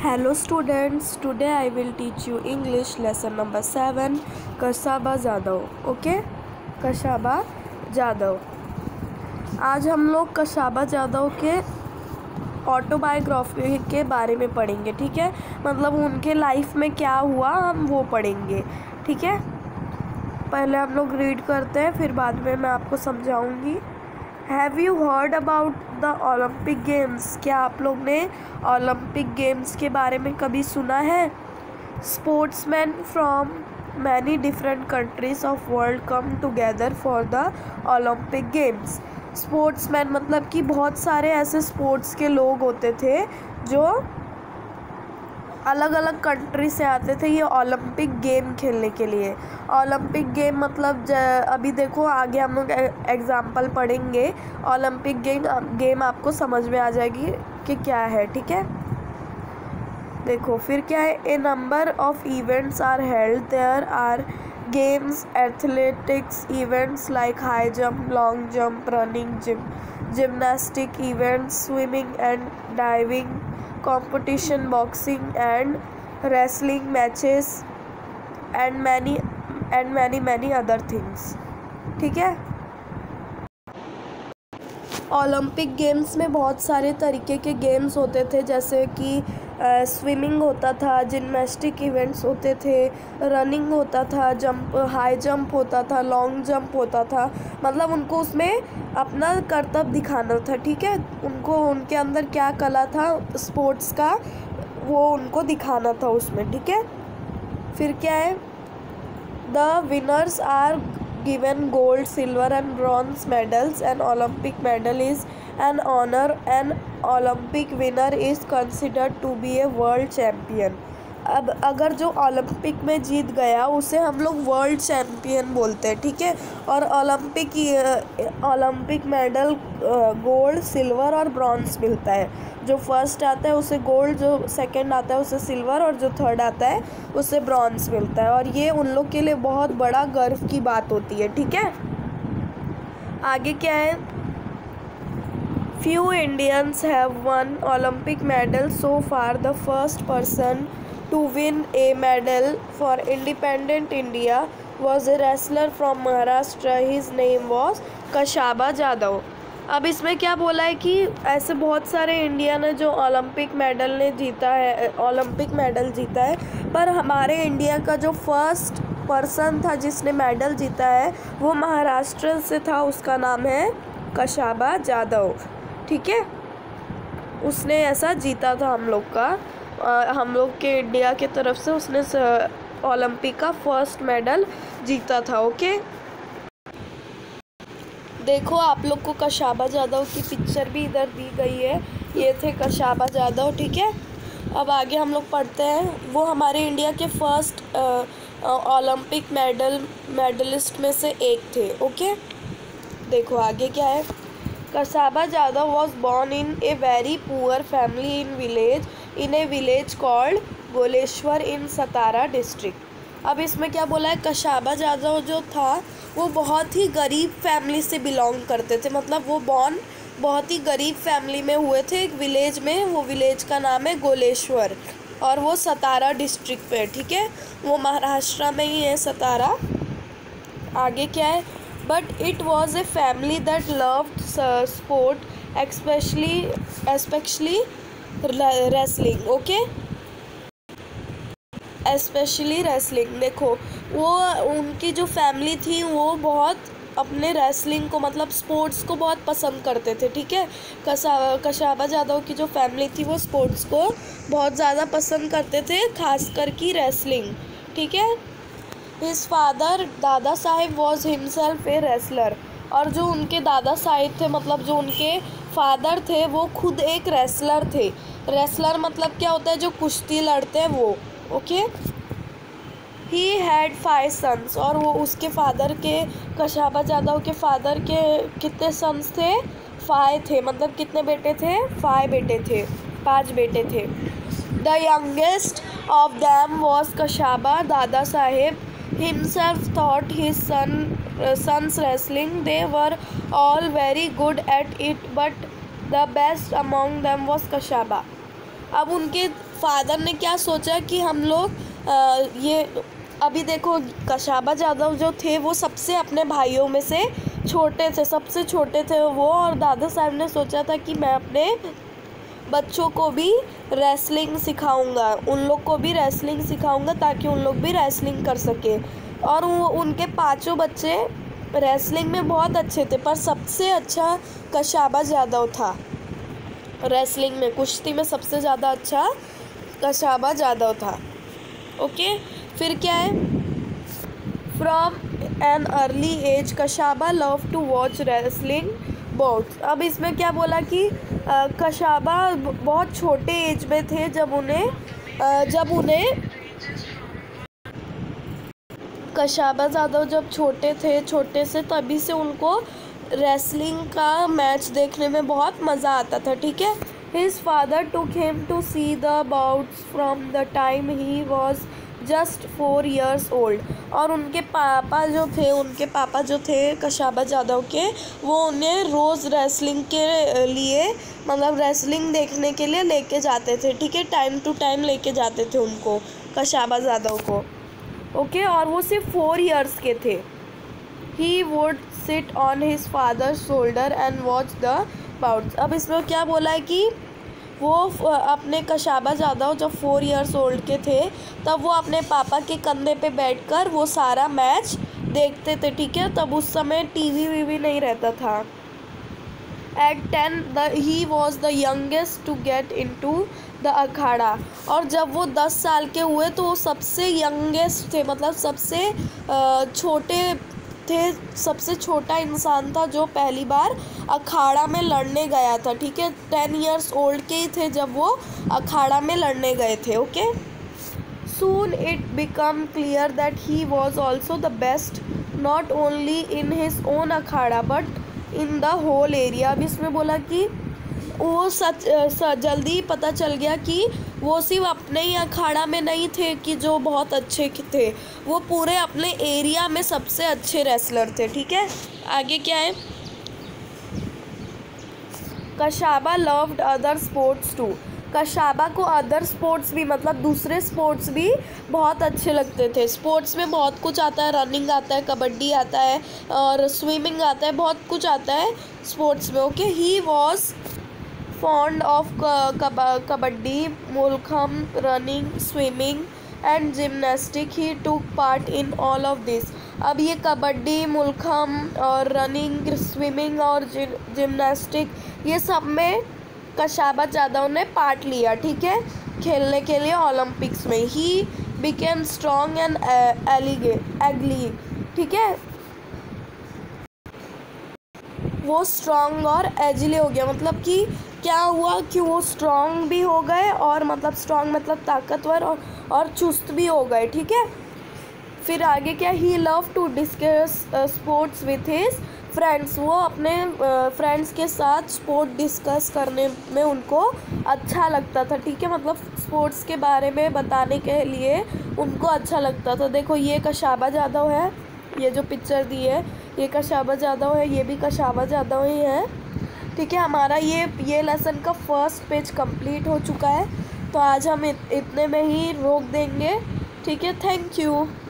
Hello students, today I will teach you English lesson number 7 Khashaba Jadhav. Okay, Khashaba Jadhav. आज हम लोग कशाबा जादव के ऑटोबायोग्राफी के बारे में पढ़ेंगे. ठीक है, मतलब उनके लाइफ में क्या हुआ हम वो पढ़ेंगे. ठीक है, पहले हम लोग रीड करते हैं, फिर बाद में मैं आपको समझाऊंगी. Have you heard about the Olympic games? क्या आप लोग ने ओलंपिक गेम्स के बारे में कभी सुना है? Sportsman from many different countries of world come together for the Olympic games. Sportsman मतलब कि बहुत सारे ऐसे स्पोर्ट्स के लोग होते थे जो अलग अलग कंट्री से आते थे ये ओलंपिक गेम खेलने के लिए. ओलंपिक गेम मतलब अभी देखो आगे हम लोग एग्जाम्पल पढ़ेंगे. ओलंपिक गेम आपको समझ में आ जाएगी कि क्या है. ठीक है, देखो फिर क्या है. A number of events are held. There are games, athletics events like high jump, long jump, running, gymnastic events, swimming and diving competition, boxing and wrestling matches and many other things. ठीक है, Olympic games में बहुत सारे तरीके के games होते थे, जैसे कि स्विमिंग होता था, जिम्नास्टिक इवेंट्स होते थे, रनिंग होता था, हाई जंप होता था, लॉन्ग जंप होता था. मतलब उनको उसमें अपना कर्तव्य दिखाना था. ठीक है, उनको उनके अंदर क्या कला था स्पोर्ट्स का वो उनको दिखाना था उसमें. ठीक है, फिर क्या है. The winners are given gold, silver and bronze medals. An Olympic medal is an honor. An Olympic winner is considered to be a world champion. अब अगर जो ओलंपिक में जीत गया उसे हम लोग वर्ल्ड चैम्पियन बोलते हैं. ठीक है, और ओलंपिक मेडल गोल्ड, सिल्वर और ब्रॉन्ज मिलता है. जो फर्स्ट आता है उसे गोल्ड, जो सेकंड आता है उसे सिल्वर और जो थर्ड आता है उसे ब्रॉन्ज मिलता है. और ये उन लोग के लिए बहुत बड़ा गर्व की बात होती है. ठीक है, आगे क्या है. Few Indians have won Olympic medals so far. The first person to win a medal for independent India was a wrestler from Maharashtra. His name was कशाबा Jadav. अब इसमें क्या बोला है कि ऐसे बहुत सारे इंडियन है जो ओलंपिक मेडल जीता है, पर हमारे इंडिया का जो फर्स्ट पर्सन था जिसने मेडल जीता है वो महाराष्ट्र से था. उसका नाम है कशाबा जादव. ठीक है, उसने ऐसा जीता था हम लोग के इंडिया के तरफ से उसने ओलंपिक का फर्स्ट मेडल जीता था. ओके, देखो आप लोग को कशाबा जादव की पिक्चर भी इधर दी गई है. ये थे कशाबा जादव. ठीक है, अब आगे हम लोग पढ़ते हैं. वो हमारे इंडिया के फर्स्ट ओलंपिक मेडलिस्ट में से एक थे. ओके, देखो आगे क्या है. Khashaba Jadhav was born in a very poor family in a village called Goleshwar in Satara district. अब इसमें क्या बोला है. कशाबा जादव जो था वो बहुत ही गरीब फैमिली से बिलोंग करते थे. मतलब वो बॉर्न बहुत ही गरीब फैमिली में हुए थे एक विलेज में. वो विलेज का नाम है गोलेश्वर और वो सतारा डिस्ट्रिक्ट पे. ठीक है, वो महाराष्ट्र में ही है सतारा. आगे क्या है. But it was a family that loved sport especially wrestling. Okay, specially wrestling. देखो वो उनकी जो फैमिली थी वो बहुत अपने रेसलिंग को मतलब स्पोर्ट्स को बहुत पसंद करते थे. ठीक है, कशाबा जादव की जो फैमिली थी वो स्पोर्ट्स को बहुत ज़्यादा पसंद करते थे, खासकर की रेसलिंग. ठीक है, his father Dada Sahib was himself a wrestler. और जो उनके दादा साहिब थे मतलब जो उनके फादर थे वो खुद एक रेसलर थे. रेसलर मतलब क्या होता है, जो कुश्ती लड़ते हैं वो. Okay, he had 5 sons. और वो उसके फादर के कशाबा जादव के फादर के कितने सन्स थे? 5 थे. मतलब कितने बेटे थे? 5 बेटे थे, 5 बेटे थे. The youngest of them was Khashaba. Dada Saheb himself taught his sons wrestling. They were all very good at it, but the best among them was कशाबा. अब उनके फादर ने क्या सोचा कि हम लोग ये अभी देखो कशाबा जाधव जो थे वो सबसे अपने भाइयों में से छोटे थे, सबसे छोटे थे वो, और दादा साहब ने सोचा था कि मैं अपने बच्चों को भी रेसलिंग सिखाऊंगा, उन लोग को भी रेसलिंग सिखाऊंगा ताकि उन लोग भी रेसलिंग कर सके। और वो उनके पांचों बच्चे रेसलिंग में बहुत अच्छे थे, पर सबसे अच्छा कशाबा जाधव था। रेसलिंग में, कुश्ती में सबसे ज़्यादा अच्छा कशाबा जाधव था। ओके, फिर क्या है, from an early age Khashaba love to watch wrestling bouts. अब इसमें क्या बोला कि कशाबा बहुत छोटे एज में थे जब उन्हें कशाबा जाधव जब छोटे थे, छोटे से तभी से उनको रेसलिंग का मैच देखने में बहुत मज़ा आता था। ठीक है, his father took him to see the bouts from the time he was just 4 years old. और उनके पापा जो थे कशाबा जाधव के, वो उन्हें रोज़ रेसलिंग के लिए, मतलब रेसलिंग देखने के लिए लेके जाते थे। ठीक है, टाइम टू टाइम लेके जाते थे उनको, कशाबा जाधव को। ओके, और वो सिर्फ 4 years के थे। He would sit on his father's shoulder and watch the bouts. अब इसमें क्या बोला है कि वो अपने कशाबा जाधव जब 4 years ओल्ड के थे तब वो अपने पापा के कंधे पे बैठकर वो सारा मैच देखते थे। ठीक है, तब उस समय टीवी वीवी नहीं रहता था। At 10 he was the youngest to get into the akhada. और जब वो 10 साल के हुए तो वो सबसे यंगेस्ट थे, मतलब सबसे छोटे थे, सबसे छोटा इंसान था जो पहली बार अखाड़ा में लड़ने गया था। ठीक है, 10 years ओल्ड के ही थे जब वो अखाड़ा में लड़ने गए थे। Okay, soon it become clear that he was also the best not only in his own akhada but in the whole area. अब इसमें बोला कि वो जल्दी पता चल गया कि वो सिर्फ अपने ही अखाड़ा में नहीं थे कि जो बहुत अच्छे थे, वो पूरे अपने एरिया में सबसे अच्छे रेसलर थे। ठीक है, आगे क्या है, Khashaba loved other sports too. Khashaba को अदर स्पोर्ट्स भी, मतलब दूसरे स्पोर्ट्स भी बहुत अच्छे लगते थे। स्पोर्ट्स में बहुत कुछ आता है, रनिंग आता है, कबड्डी आता है और स्विमिंग आता है, बहुत कुछ आता है स्पोर्ट्स में। Okay, he was fond of kabaddi, mulkham, running, swimming and gymnastic. He took part in all of this. अब ये कबड्डी, मुल्खम और रनिंग, स्विमिंग और जिम्नास्टिक, ये सब में कशाबा जाधव ने पार्ट लिया। ठीक है, खेलने के लिए ओलंपिक्स में। He became strong and agile. ठीक है, वो स्ट्रॉन्ग और एजिली हो गया, मतलब कि क्या हुआ कि वो स्ट्रॉन्ग भी हो गए, और मतलब स्ट्रॉन्ग मतलब ताकतवर और चुस्त भी हो गए। ठीक है, फिर आगे क्या, he love to discuss sports with his friends. वो अपने फ्रेंड्स के साथ स्पोर्ट डिस्कस करने में उनको अच्छा लगता था। ठीक है, मतलब स्पोर्ट्स के बारे में बताने के लिए उनको अच्छा लगता था। देखो ये कशाबा जाधव है, ये जो पिक्चर दी है ये कशाबा जाधव है, ये भी कशाबा जाधव ही है। ठीक है, हमारा ये लेसन का फर्स्ट पेज कंप्लीट हो चुका है, तो आज हम इतने में ही रोक देंगे। ठीक है, थैंक यू।